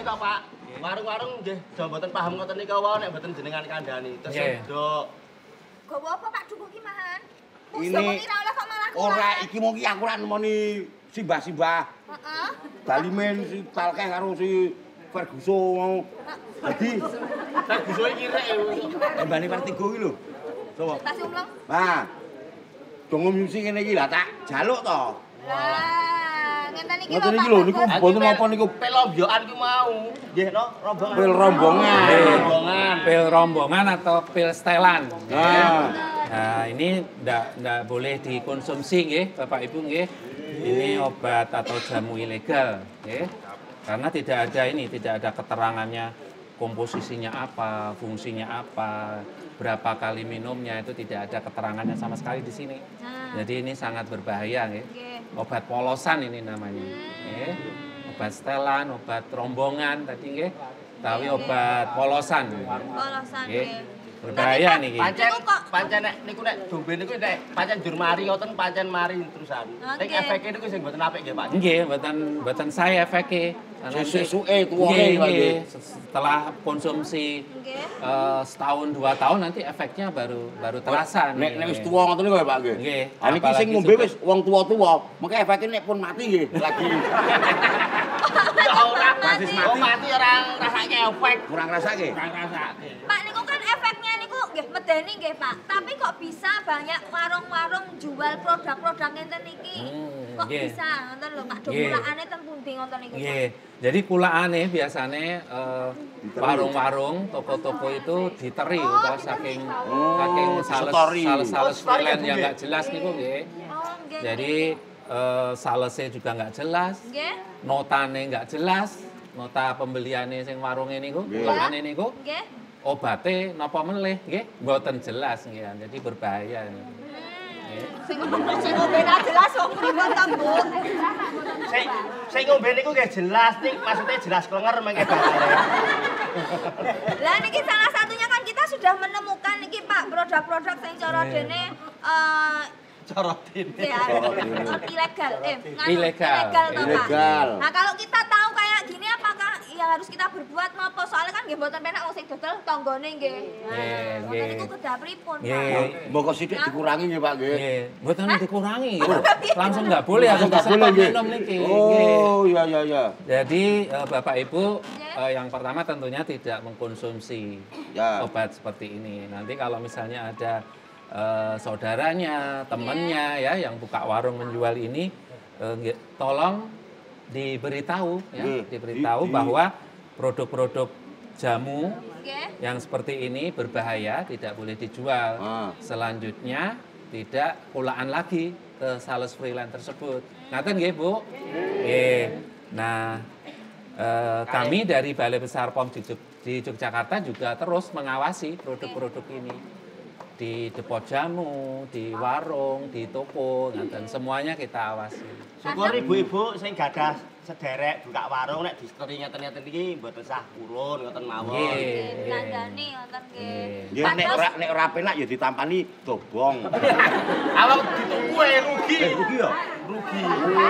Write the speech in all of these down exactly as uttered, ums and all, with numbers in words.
to, Pak. Warung-warung nggih do mboten paham ngoten nika wae nek mboten jenengan kandhani. Terus nduk. Gowo apa Pak Dukuh ki mahan? Ini ora iki mung ki aku ra nemoni simbah-simbah. Heeh. Balimen si Talkeh karo si Ferguson mau. Dadi Ferguson iki rek. Mbane Vertigo ki lho. Coba. Tas umlong. Nah. Dongo musik ngene iki lah tak jaluk to. Lah, ngenten iki Ngoten iki lho niku mboten napa niku pil rombongan ku mau. Nggih no, rombongan. Pil rombongan. Rombongan. Pil rombongan atau pil setelan. Nah. Nah, ini ndak ndak boleh dikonsumsi nggih, Bapak Ibu nggih. Ini obat atau jamu ilegal, nggih. Karena tidak ada ini, tidak ada keterangannya komposisinya apa, fungsinya apa, berapa kali minumnya itu tidak ada keterangannya sama sekali di sini. Jadi ini sangat berbahaya nggih. Obat polosan ini namanya. Nggih. Obat setelan, obat rombongan tadi nggih. Tapi obat polosan. Polosan nggih. Berbahaya nih. Pancen pancen nek niku nek dombe niku nek pancen jur mari ngoten pancen mari terusan. Nek efeke niku sing mboten apik nggih, Pak. Nggih, mboten mboten saya efeke. Sesuke tuwone nggih. Setelah konsumsi uh, setahun dua tahun nanti efeknya baru baru terasa nek nek wis tuwa ngoten niku ya, Pak nggih. Nggih. Ha niki sing ngombe wis wong tuwa-tuwa, mengke efeke nek pun mati nggih lagi. Ya ora mati. Oh mati ora rasake efek. Kurang rasake. Kurang rasake. Pak niku kan efeknya niku nggih medeni nggih, Pak. Tapi kok bisa banyak warung-warung jual produk-produk ngenten iki? Kok bisa ngoten lho, Pak. Domulakane ten pundi ngoten niku? Nggih. Jadi kulaane biasane uh, warung-warung, toko-toko itu diteri Oh, utawa saking saking sales sales sales freelance yang enggak jelas niku nggih. Oh, nggih. Jadi uh, salesnya juga nggak jelas. Nggih. Notane nggak jelas. Nota pembeliane sing warung niku, kulane niku. Nggih. Obate napa meneh nggih mboten jelas nggih. Jadi berbahaya niku. Sing ngombe ra jelas wong pripun ta, Bu? Sing sing ngombe niku nggih jelas nih, maksudnya jelas klenger mengke bakale. Lah niki salah satunya kan kita sudah menemukan niki Pak produk-produk sing cara dene eh cara dene ilegal eh ilegal ilegal. Nah, kalau kita tahu kayak gini apakah ya harus kita berbuat napa? Soalnya kan nggih mboten penak wong sing dodol tanggane nggih. Nah, ngoten niku kedah pripun, Pak? Mboko sithik dikurangi nggih, Pak nggih. Nggih, mboten dikurangi. Langsung nggak boleh, langsung nggak boleh minum niki. Oh, iya iya iya. Jadi Bapak Ibu yang pertama tentunya tidak mengkonsumsi obat seperti ini. Nanti kalau misalnya ada Uh, saudaranya, temannya ya yang buka warung menjual ini, uh, tolong diberitahu ya, yeah. diberitahu di, bahwa produk-produk jamu yeah. yang seperti ini berbahaya, tidak boleh dijual. Ah. Selanjutnya tidak kulaan lagi ke sales freelance tersebut. Ngaten nggih, Bu? Nggih. Nah, uh, kami dari Balai Besar P O M di, di Yogyakarta juga terus mengawasi produk-produk ini. Di depot jamu, di warung, di toko, dan semuanya kita awasi. Syukur ibu-ibu sing gadah sederek buka warung nek distri ngeten-ngeten iki mboten sah urun ngoten mawon. Nggih, tandani ngoten nggih. Nggih nek ora nek ora penak ya ditampani dobong. Awak dituku e rugi. Rugi ya? Rugi.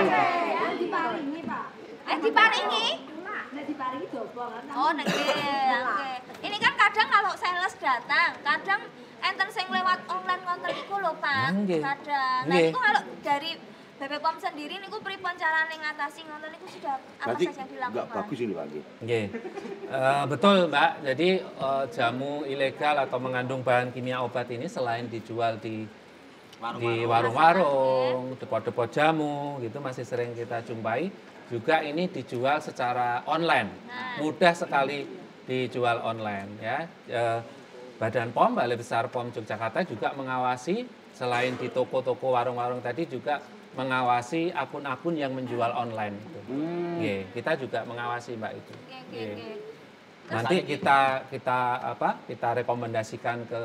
Diparingi, Pak. Eh diparingi? Nek diparingi dobong. Oh, nek nggih. Ini kan kadang kalau sales datang, kadang enten sing lewat online konten iku lho, Pak. Kadang. Nah, itu kalau dari B P P O M sendiri niku pripun carane ngatasi ngoten niku sudah apa saja yang dilakukan? Enggak bagus ini, Pak nggih. Nggih. Uh, betul, Mbak. Jadi uh, jamu ilegal atau mengandung bahan kimia obat ini selain dijual di di warung-warung, depot-depot jamu gitu masih sering kita jumpai, juga ini dijual secara online. Nah. Mudah sekali dijual online ya. Uh, Badan P O M, Balai Besar P O M Yogyakarta juga mengawasi, selain di toko-toko warung-warung tadi juga mengawasi akun-akun yang menjual online. Gitu. Hmm. Ye, kita juga mengawasi Mbak itu. Oke, oke, oke. Nanti kita kita apa? Kita rekomendasikan ke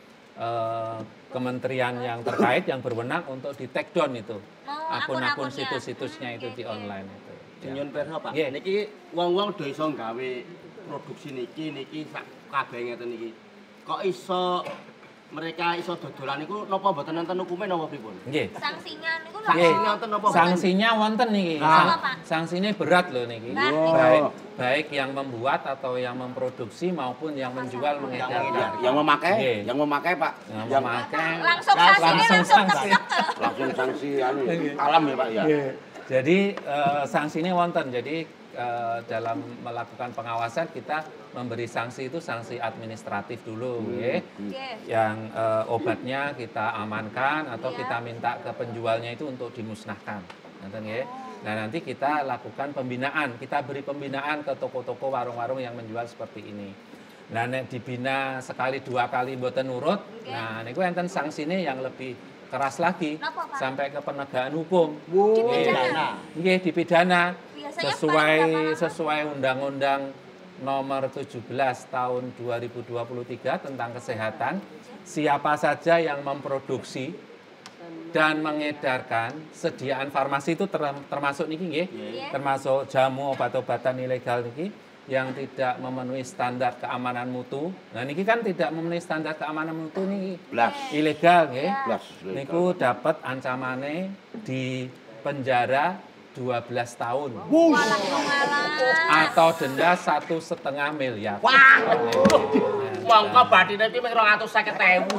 eh, kementerian yang terkait yang berwenang untuk di take down itu akun-akun situs-situsnya itu di online itu. Nyun pirsa Pak. Niki wong-wong do iso gawe produksi niki niki sak kabeh ngeten niki. Kok iso mereka iso dodolan niku napa mboten nonton hukume napa pripun? Nggih. Sanksinya niku lho. Sanksinya wonten napa? Sanksinya wonten niki. Nah. Sanksinya berat loh niki. Nah, Baik baik yang membuat atau yang memproduksi maupun yang menjual mengedarkan. Yang memakai, Nggih. yang memakai Pak. Yang memakai Langsung sanksinya langsung langsung sanksi. tek-tek. Langsung sanksi anu alam ya Pak ya. Jadi eh, sanksinya wonten. Jadi eh, dalam melakukan pengawasan kita memberi sanksi itu sanksi administratif dulu, nggih. Nggih. Yang eh, obatnya kita amankan atau Iya. kita minta ke penjualnya itu untuk dimusnahkan. Ngoten nggih. Nah, nanti kita lakukan pembinaan, kita beri pembinaan ke toko-toko warung-warung yang menjual seperti ini. Nah, nek dibina sekali dua kali mboten nurut, Oke. nah niku enten sanksine yang lebih keras lagi Napa, Pak? sampai ke penegakan hukum. Dipidana. Nggih, dipidana Biasanya sesuai paling berapa lama? sesuai Undang-Undang Nomor tujuh belas Tahun dua ribu dua puluh tiga tentang kesehatan. Siapa saja yang memproduksi dan mengedarkan sediaan farmasi itu ter- termasuk niki nggih, Iya. termasuk jamu obat-obatan ilegal niki yang tidak memenuhi standar keamanan mutu. Nah niki kan tidak memenuhi standar keamanan mutu niki Blas. ilegal nggih. Blas. Niku dapat ancamane di penjara dua belas tahun Walah walah. atau denda satu setengah miliar. Wah. Mongko bathine iki mung dua ratus lima puluh ribu.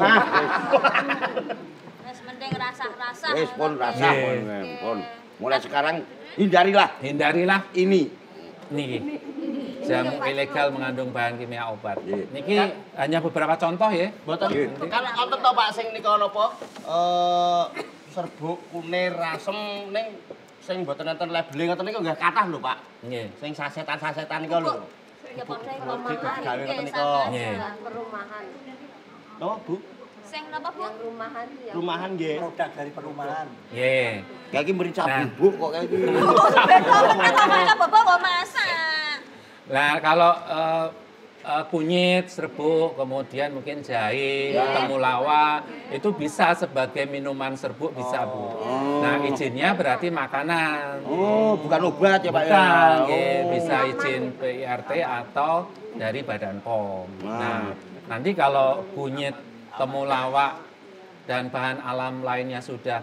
Wis mending rasah-rasah. Wis pun rasa Nggih. pun, pun. Mulai sekarang hindarilah Hindarilah ini. niki jamu ilegal mengandung bahan kimia obat. Nggih. Niki hanya beberapa contoh ya. Mboten Nggih. kan wonten to Pak sing nika napa? Eh serbuk kunir asem ning sing mboten nonton labeling ngoten niku nggih kathah lho Pak. Nggih. Sing sasetan-sasetan niku lho. Ya padha Produk perumahan. gawe Nggih, ngoten niku. sama. Nggih. Perumahan. Napa Bu? Sing napa Bu? Yang rumahan ya. Rumahan nggih. Produk dari perumahan. Nggih. Kayak iki merica Nah. bubuk kok kayak iki. Beda kata mereka bapak kok masak. Nah, kalau eh, eh, kunyit, serbuk, kemudian mungkin jahe, temulawak, itu bisa sebagai minuman serbuk bisa, Bu. Nah, izinnya berarti makanan. Oh, bukan obat ya Pak ya. Bukan, nggih. Oh. Bisa izin P I R T atau dari Badan P O M. Nah. Nah, nanti kalau kunyit, temulawak, dan bahan alam lainnya sudah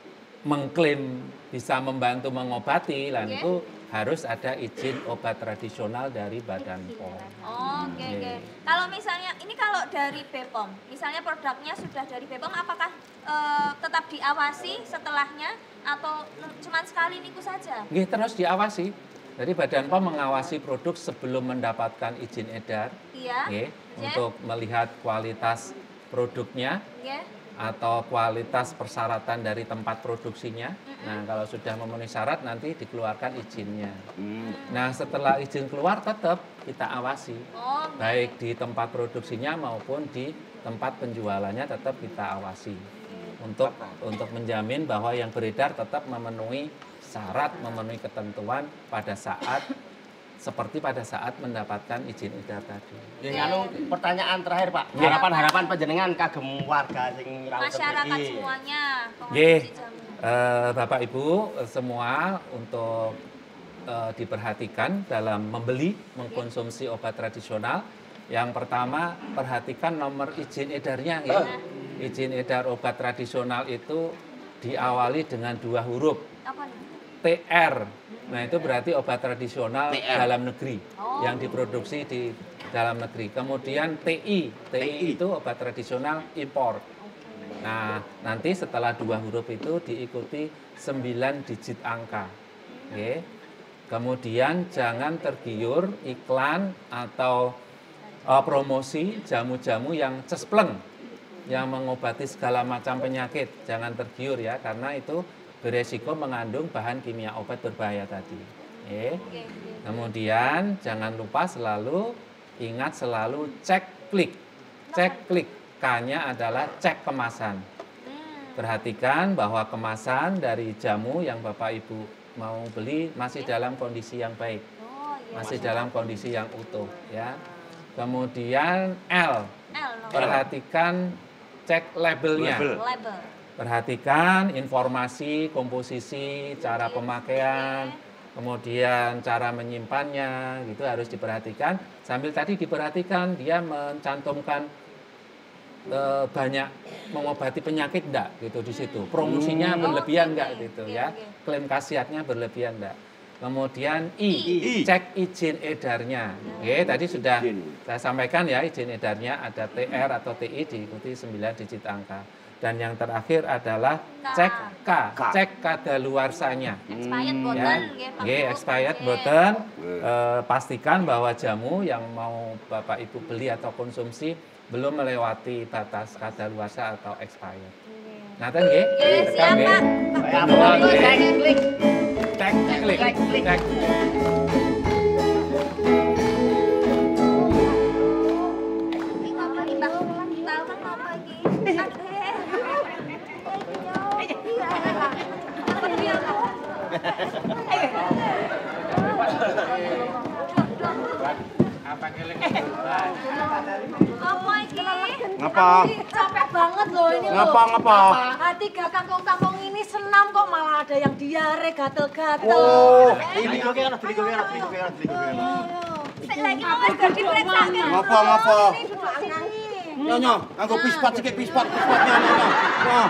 mengklaim bisa membantu mengobati, lah Oke. itu harus ada izin obat tradisional dari Badan P O M. Oh, oke Nggih. oke. Kalau misalnya ini kalau dari B P O M, misalnya produknya sudah dari B P O M, apakah eh, tetap diawasi setelahnya atau cuma sekali niku saja? Nggih, terus diawasi. Jadi Badan P O M mengawasi produk sebelum mendapatkan izin edar, Iya. nggih, Ya. untuk melihat kualitas produknya Nggih. atau kualitas persyaratan dari tempat produksinya. Nah, kalau sudah memenuhi syarat nanti dikeluarkan izinnya. Hmm. Nah, setelah izin keluar tetap kita awasi. Oh, Baik di tempat produksinya maupun di tempat penjualannya tetap kita awasi. Untuk untuk menjamin bahwa yang beredar tetap memenuhi syarat, memenuhi ketentuan pada saat seperti pada saat mendapatkan izin edar tadi. Nggih anu pertanyaan terakhir Pak. Nggih. Harapan-harapan panjenengan kagem warga sing rawuh masyarakat mriki. semuanya Nggih. pengonsumsi jamu. Eh, Bapak Ibu eh, semua untuk eh, diperhatikan dalam membeli, mengkonsumsi obat tradisional. Yang pertama, perhatikan nomor izin edarnya. Ya. Izin edar obat tradisional itu diawali dengan dua huruf, Apa nih? T R. Nah itu berarti obat tradisional T R. dalam negeri Oh. yang diproduksi di dalam negeri. Kemudian T I, T I T I. itu obat tradisional impor. Nah, nanti setelah dua huruf itu diikuti sembilan digit angka. Oke. Kemudian jangan tergiur iklan atau eh, promosi jamu-jamu yang cespleng, yang mengobati segala macam penyakit. Jangan tergiur ya, karena itu beresiko mengandung bahan kimia obat berbahaya tadi. Oke. Oke, oke. Kemudian jangan lupa selalu ingat selalu cek klik. Cek klik. K-nya adalah cek kemasan. Hmm. Perhatikan bahwa kemasan dari jamu yang Bapak Ibu mau beli masih dalam kondisi yang baik, Oh, iya. masih dalam kondisi yang utuh ya. Kemudian L, L no. perhatikan cek labelnya. Label. Label. Perhatikan informasi, komposisi, cara Iya, pemakaian, kemudian cara menyimpannya, gitu harus diperhatikan. Sambil tadi diperhatikan dia mencantumkan eh, banyak mengobati penyakit enggak gitu di situ. Promosinya berlebihan enggak gitu ya. Klaim khasiatnya berlebihan enggak. Kemudian I, I. cek izin edarnya. Oke, tadi sudah saya sampaikan ya izin edarnya ada T R atau T I diikuti sembilan digit angka. Dan yang terakhir adalah cek K, cek kadaluarsanya. Expired boten Ya, nggih, Pak. nggih, expired boten. Eh, pastikan bahwa jamu yang mau Bapak Ibu beli atau konsumsi belum melewati batas kadaluarsa atau expired. Ngaten nggih? Nggih, siap, Nggih. Pak. Kamu cek klik. Cek, klik, cek. Iki ngapa iki, Mbak? Tahu kan ngapa iki? Apa iki? Ngapa? Capek banget loh ini loh. Ngapa ngapa? Hati gak kampung-kampung ini senam kok malah ada yang diare gatel-gatel. Oh, Ini kok kene, beli kok kene, beli kok kene, beli kok kene. Sik lagi mau wis dadi preksake. ngapa ngapa? Ini duduk sini. Nyonya, nganggo pispat sikit pispat, pispat nyonya. Nah,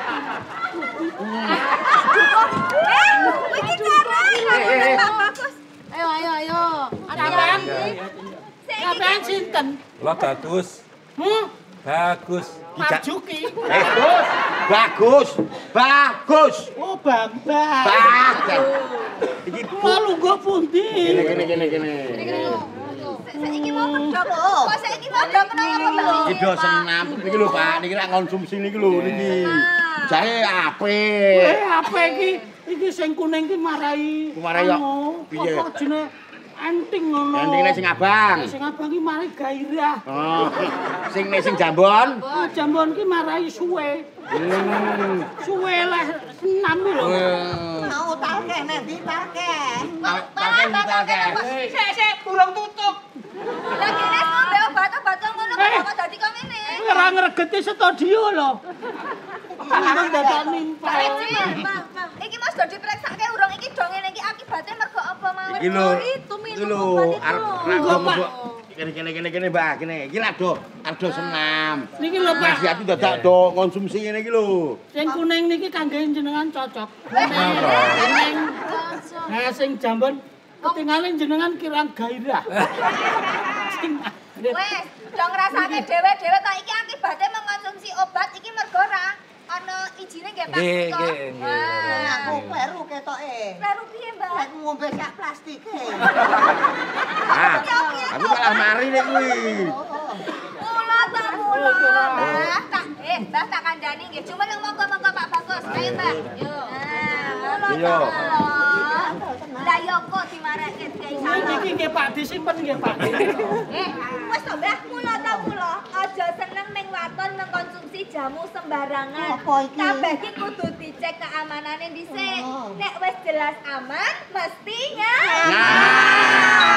Eh, iki cara Pak Bagus. Ayo ayo ayo. Sampean Sampean sinten? Lo bagus. Hmm? Bagus. Marjuki. eh, bagus, bagus, Oh, Bambang. bagus. Iki Lalu gue pundi. Gini gini gini gini. Saiki mau medhok. Kok saiki medhok kenapa, Pak? Iki do senam niki lho, Pak. Niki lak konsumsi niki lho niki. Jahe apik. Eh, apa iki? Iki sing kuning ki marai. Marai yo. anu, Piye? Apa jenenge enting ngono. Entingnya sing abang. Sing abang ki marai gairah. Oh, sing nek sing jambon. Ah, jambon ki marai suwe. Hmm. Suwe lah senam lho. Mau talke nanti talke. Pakai pakai. Sik sik durung tutup. Lah kene ngombe obat-obat ngono kok dadi kok ngene. Ora ngregeti studio lho. Aku dadak nimpal. Iki Mas do dipreksake urung iki do ngene iki akibate mergo apa mau? Iki lho. Itu Iki minum lho, obat itu. arep arep kene kene kene kene Mbak, kene. Iki lak do, arep do senam. Niki lho, Pak. Nasihat itu dadak do konsumsi ngene iki lho. Sing kuning niki kangge jenengan cocok. Kuning. Nah, sing jambon ketinggalan jenengan kirang gairah. Sing Wes, do ngrasake dhewe-dhewe ta iki akibate mengkonsumsi obat iki mergo ora ana ijine nggih Pak. Nggih, nggih, nggih. Wah, Aku kleru ketoke. kleru piye, Mbak? Nek ngombe sak plastike. Ah, aku malah mari nek kuwi. Mula ta mula, Mbah. Tak eh, Mbah tak kandhani nggih. Cuma yang monggo-monggo Pak Bagus. Ayo, Mbah. Yo. Nah, Yo. Lah yo kok dimarake kaya salah. niki nggih Pak disimpen nggih Pak. Eh, wis to, Mbah. Mula ta mula. Aja seneng ning waton mengkonsumsi jamu sembarangan. Apa iki? Kabeh iki kudu dicek keamanane dhisik. Nek wis jelas aman, mestinya. Nah.